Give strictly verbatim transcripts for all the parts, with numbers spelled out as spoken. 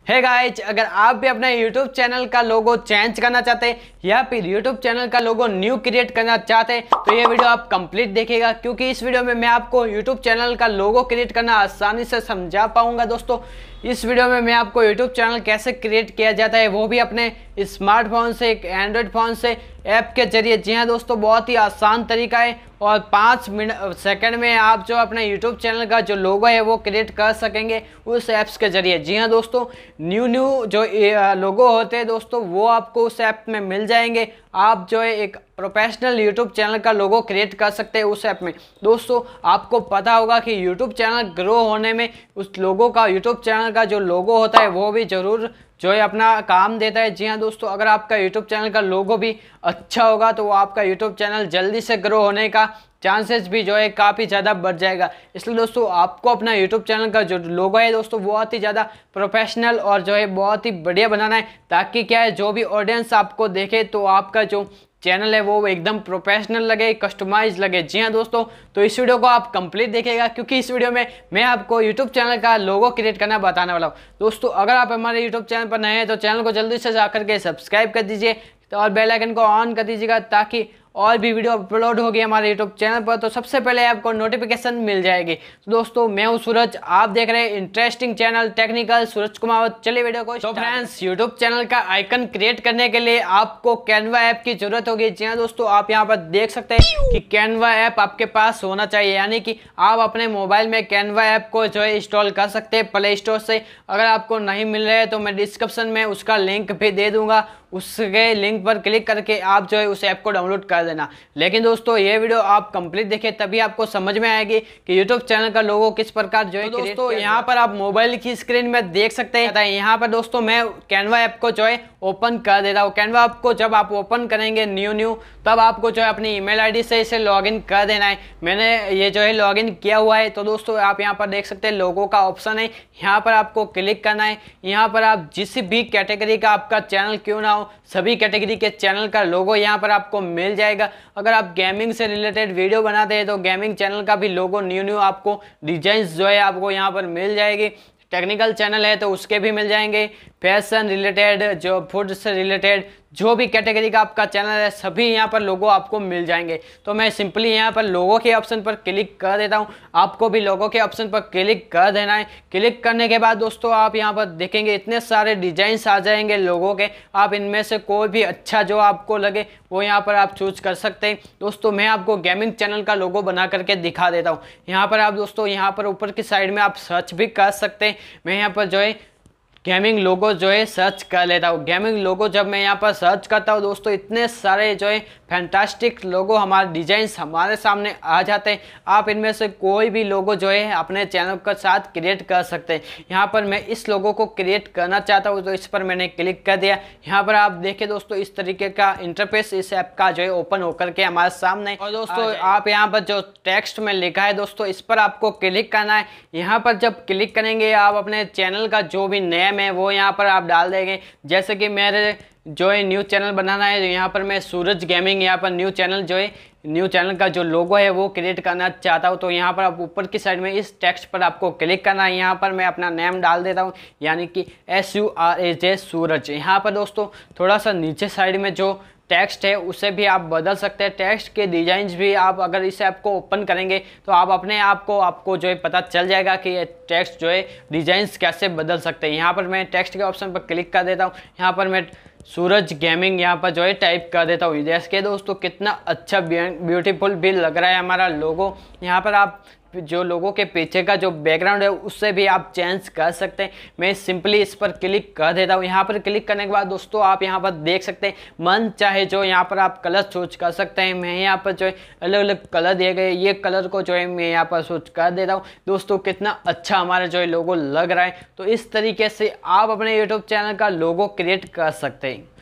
Hey guys, अगर आप भी अपने YouTube चैनल का लोगो चेंज करना चाहते हैं या फिर YouTube चैनल का लोगो न्यू क्रिएट करना चाहते हैं तो ये वीडियो आप कंप्लीट देखिएगा, क्योंकि इस वीडियो में मैं आपको YouTube चैनल का लोगो क्रिएट करना आसानी से समझा पाऊंगा। दोस्तों, इस वीडियो में मैं आपको YouTube चैनल कैसे क्रिएट किया जाता है, वो भी अपने स्मार्टफोन से, एक एंड्रॉयड फ़ोन से ऐप के जरिए। जी हाँ दोस्तों, बहुत ही आसान तरीका है और पाँच मिनट सेकंड में आप जो अपने YouTube चैनल का जो लोगो है वो क्रिएट कर सकेंगे उस ऐप्स के जरिए। जी हाँ दोस्तों, न्यू न्यू जो लोगो होते हैं दोस्तों वो आपको उस ऐप में मिल जाएंगे। आप जो है एक प्रोफेशनल यूट्यूब चैनल का लोगो क्रिएट कर सकते हैं उस ऐप में। दोस्तों, आपको पता होगा कि यूट्यूब चैनल ग्रो होने में उस लोगो का, यूट्यूब चैनल का जो लोगो होता है वो भी ज़रूर जो है अपना काम देता है। जी हाँ दोस्तों, अगर आपका यूट्यूब चैनल का लोगो भी अच्छा होगा तो वो आपका यूट्यूब चैनल जल्दी से ग्रो होने का चांसेस भी जो है काफ़ी ज़्यादा बढ़ जाएगा। इसलिए दोस्तों, आपको अपना यूट्यूब चैनल का जो लोगो है दोस्तों बहुत ही ज़्यादा प्रोफेशनल और जो है बहुत ही बढ़िया बनाना है, ताकि क्या है जो भी ऑडियंस आपको देखे तो आपका जो चैनल है वो एकदम प्रोफेशनल लगे, कस्टमाइज लगे। जी हाँ दोस्तों, तो इस वीडियो को आप कंप्लीट देखिएगा, क्योंकि इस वीडियो में मैं आपको यूट्यूब चैनल का लोगो क्रिएट करना बताने वाला हूँ। दोस्तों, अगर आप हमारे यूट्यूब चैनल पर नए हैं तो चैनल को जल्दी से जाकर के सब्सक्राइब कर दीजिए और बेल आइकन को ऑन कर दीजिएगा, ताकि और भी वीडियो अपलोड होगी हमारे यूट्यूब चैनल पर तो सबसे पहले आपको नोटिफिकेशन मिल जाएगी। तो दोस्तों, मैं हूं सूरज, आप देख रहे हैं interesting channel technical Suraj Kumar. चलिए वीडियो को। तो फ्रेंड्स, यूट्यूब चैनल का आइकन क्रिएट करने के लिए आपको कैनवा ऐप की जरूरत होगी। जी हाँ दोस्तों, आप यहाँ पर देख सकते हैं कि कैनवा ऐप आपके पास होना चाहिए, यानी कि आप अपने मोबाइल में कैनवा ऐप को जो है इंस्टॉल कर सकते हैं प्ले स्टोर से। अगर आपको नहीं मिल रहा है तो मैं डिस्क्रिप्शन में उसका लिंक भी दे दूंगा, उसके लिंक पर क्लिक करके आप जो है उस ऐप को डाउनलोड कर देना। लेकिन दोस्तों, ये वीडियो आप कंप्लीट देखें तभी आपको समझ में आएगी कि YouTube चैनल का लोगो किस प्रकार जो है। तो दोस्तों, यहाँ पर आप मोबाइल की स्क्रीन में देख सकते हैं। यहाँ पर दोस्तों मैं कैनवा ऐप को जो है ओपन कर देता हूँ। कैनवा ऐप को जब आप ओपन करेंगे न्यू न्यू तब आपको जो है अपनी ईमेल आईडी से इसे लॉगिन कर देना है। मैंने ये जो है लॉगिन किया हुआ है। तो दोस्तों, आप यहाँ पर देख सकते हैं लोगो का ऑप्शन है, यहाँ पर आपको क्लिक करना है। यहाँ पर आप जिस भी कैटेगरी का आपका चैनल क्यों ना हो, सभी कैटेगरी के चैनल का लोगो यहाँ पर आपको मिल जाएगा। अगर आप गेमिंग से रिलेटेड वीडियो बनाते हैं तो गेमिंग चैनल का भी लोगो न्यू न्यू आपको डिजाइन्स जो है आपको यहाँ पर मिल जाएगी। टेक्निकल चैनल है तो उसके भी मिल जाएंगे। फैशन रिलेटेड, जो फूड से रिलेटेड जो भी कैटेगरी का आपका चैनल है सभी यहाँ पर लोगो आपको मिल जाएंगे। तो मैं सिंपली यहाँ पर लोगो के ऑप्शन पर क्लिक कर देता हूँ। आपको भी लोगो के ऑप्शन पर क्लिक कर देना है। क्लिक करने के बाद दोस्तों आप यहाँ पर देखेंगे इतने सारे डिजाइन्स आ जाएंगे लोगों के। आप इनमें से कोई भी अच्छा जो आपको लगे वो यहाँ पर आप चूज कर सकते हैं। दोस्तों, मैं आपको गेमिंग चैनल का लोगो बना करके दिखा देता हूँ। यहाँ पर आप दोस्तों यहाँ पर ऊपर की साइड में आप सर्च भी कर सकते हैं। मैं यहाँ पर जो है गेमिंग लोगो जो है सर्च कर लेता हूँ। गेमिंग लोगो जब मैं यहाँ पर सर्च करता हूँ दोस्तों, इतने सारे जो है फैंटास्टिक लोगो हमारे डिजाइन्स हमारे सामने आ जाते हैं। आप इनमें से कोई भी लोगो जो है अपने चैनल के साथ क्रिएट कर सकते हैं। यहाँ पर मैं इस लोगो को क्रिएट करना चाहता हूँ तो इस पर मैंने क्लिक कर दिया। यहाँ पर आप देखें दोस्तों, इस तरीके का इंटरफेस इस ऐप का जो है ओपन होकर के हमारे सामने। और दोस्तों, आप यहाँ पर जो टेक्स्ट में लिखा है दोस्तों, इस पर आपको क्लिक करना है। यहाँ पर जब क्लिक करेंगे आप अपने चैनल का जो भी नेम है वो यहाँ पर आप डाल देंगे। जैसे कि मेरे जो है न्यू चैनल बनाना है, यहाँ पर मैं सूरज गेमिंग यहाँ पर न्यू चैनल जो है न्यू चैनल का जो लोगो है वो क्रिएट करना चाहता हूँ। तो यहाँ पर आप ऊपर की साइड में इस टेक्स्ट पर आपको क्लिक करना है। यहाँ पर मैं अपना नेम डाल देता हूँ, यानी कि S U R A J Suraj. यहाँ पर दोस्तों थोड़ा सा नीचे साइड में जो टेक्स्ट है उसे भी आप बदल सकते हैं। टेक्स्ट के डिजाइन्स भी आप अगर इस ऐप को ओपन करेंगे तो आप अपने आप को आपको जो है पता चल जाएगा कि ये टेक्स्ट जो है डिजाइन्स कैसे बदल सकते हैं। यहाँ पर मैं टेक्स्ट के ऑप्शन पर क्लिक कर देता हूँ। यहाँ पर मैं सूरज गेमिंग यहाँ पर जो है टाइप कर देता हूँ। जैसे दोस्तों, कितना अच्छा ब्यूटीफुल भी लग रहा है हमारा लोगो। यहाँ पर आप जो लोगों के पीछे का जो बैकग्राउंड है उससे भी आप चेंज कर सकते हैं। मैं सिंपली इस पर क्लिक कर देता हूँ। यहाँ पर क्लिक करने के बाद दोस्तों आप यहाँ पर देख सकते हैं मन चाहे जो यहाँ पर आप कलर चूज कर सकते हैं। मैं यहाँ पर जो है अलग अलग कलर दिए गए, ये कलर को जो है मैं यहाँ पर चूज कर देता हूँ। दोस्तों, कितना अच्छा हमारा जो है लोगो लग रहा है। तो इस तरीके से आप अपने यूट्यूब चैनल का लोगो क्रिएट कर सकते हैं।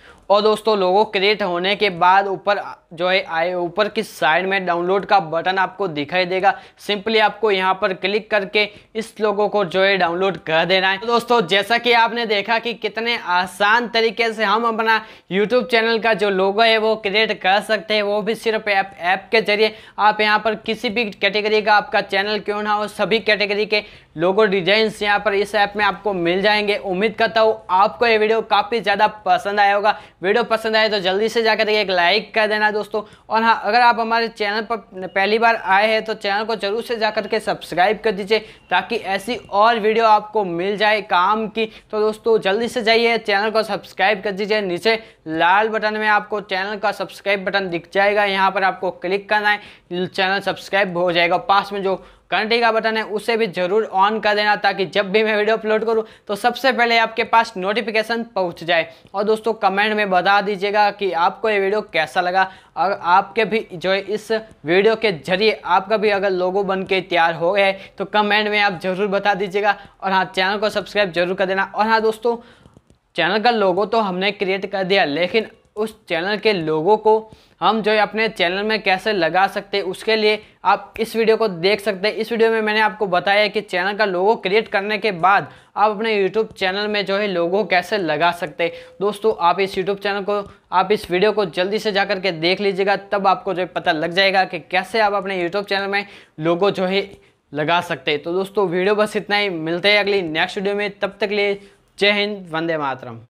और दोस्तों लोगो क्रिएट होने के बाद ऊपर जो है आए ऊपर की साइड में डाउनलोड का बटन आपको दिखाई देगा। सिंपली आपको यहाँ पर क्लिक करके इस लोगो को जो है डाउनलोड कर देना है। तो दोस्तों जैसा कि आपने देखा कि कितने आसान तरीके से हम अपना यूट्यूब चैनल का जो लोगो है वो क्रिएट कर सकते हैं, वो भी सिर्फ ऐप ऐप के जरिए। आप यहाँ पर किसी भी कैटेगरी का आपका चैनल क्यों ना हो, सभी कैटेगरी के लोगो डिजाइन्स यहाँ पर इस ऐप में आपको मिल जाएंगे। उम्मीद करता हूँ आपको ये वीडियो काफ़ी ज़्यादा पसंद आया होगा। वीडियो पसंद आए तो जल्दी से जाकर एक लाइक कर देना दोस्तों। और हाँ, अगर आप हमारे चैनल पर पहली बार आए हैं तो चैनल को जरूर से जाकर के सब्सक्राइब कर दीजिए ताकि ऐसी और वीडियो आपको मिल जाए काम की। तो दोस्तों जल्दी से जाइए चैनल को सब्सक्राइब कर दीजिए। नीचे लाल बटन में आपको चैनल का सब्सक्राइब बटन दिख जाएगा, यहाँ पर आपको क्लिक करना है, चैनल सब्सक्राइब हो जाएगा। पास में जो घंटी का बटन है उसे भी जरूर ऑन कर देना ताकि जब भी मैं वीडियो अपलोड करूं तो सबसे पहले आपके पास नोटिफिकेशन पहुंच जाए। और दोस्तों कमेंट में बता दीजिएगा कि आपको ये वीडियो कैसा लगा। और आपके भी जो है इस वीडियो के जरिए आपका भी अगर लोगो बन के तैयार हो गया है तो कमेंट में आप जरूर बता दीजिएगा। और हाँ, चैनल को सब्सक्राइब जरूर कर देना। और हाँ दोस्तों, चैनल का लोगो तो हमने क्रिएट कर दिया, लेकिन उस चैनल के लोगों को हम जो है अपने चैनल में कैसे लगा सकते हैं उसके लिए आप इस वीडियो को देख सकते हैं। इस वीडियो में मैंने आपको बताया कि चैनल का लोगो क्रिएट करने के बाद आप अपने यूट्यूब चैनल में जो है लोगो कैसे लगा सकते हैं। दोस्तों आप इस यूट्यूब चैनल को आप इस वीडियो को जल्दी से जाकर के देख लीजिएगा, तब आपको जो है पता लग जाएगा कि कैसे आप अपने यूट्यूब चैनल में लोगो जो है लगा सकते हैं। तो दोस्तों वीडियो बस इतना ही, मिलते हैं अगली नेक्स्ट वीडियो में। तब तक लिए जय हिंद, वंदे मातरम।